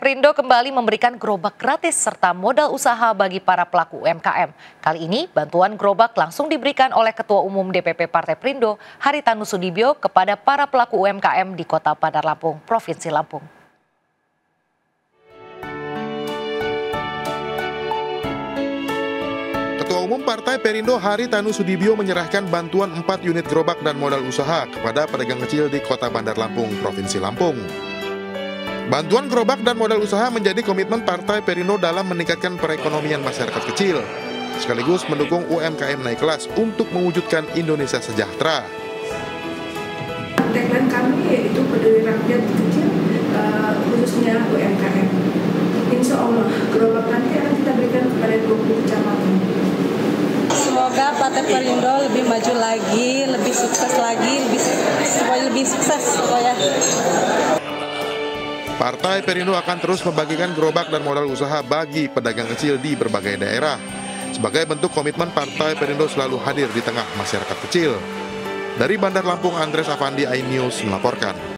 Perindo kembali memberikan gerobak gratis serta modal usaha bagi para pelaku UMKM. Kali ini bantuan gerobak langsung diberikan oleh Ketua Umum DPP Partai Perindo, Haritanu Sudibyo, kepada para pelaku UMKM di Kota Bandar Lampung, Provinsi Lampung. Ketua Umum Partai Perindo Haritanu Sudibyo menyerahkan bantuan 4 unit gerobak dan modal usaha kepada pedagang kecil di Kota Bandar Lampung, Provinsi Lampung. Bantuan gerobak dan modal usaha menjadi komitmen Partai Perindo dalam meningkatkan perekonomian masyarakat kecil, sekaligus mendukung UMKM naik kelas untuk mewujudkan Indonesia sejahtera. Tagline kami yaitu peduli rakyat kecil, khususnya UMKM. Insya Allah, gerobak nanti akan kita berikan kepada 20 kecamatan. Semoga Partai Perindo lebih maju lagi, lebih sukses lagi, lebih sukses. Partai Perindo akan terus membagikan gerobak dan modal usaha bagi pedagang kecil di berbagai daerah. Sebagai bentuk komitmen Partai Perindo selalu hadir di tengah masyarakat kecil. Dari Bandar Lampung, Andres Afandi, iNews melaporkan.